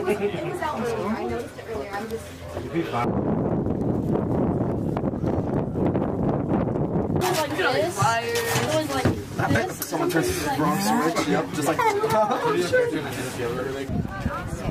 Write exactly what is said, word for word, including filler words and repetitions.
it was out earlier. I noticed it earlier. I'm just. You'd be fine. It was like this. It was like this. Someone turns the wrong switch. Yep, just like.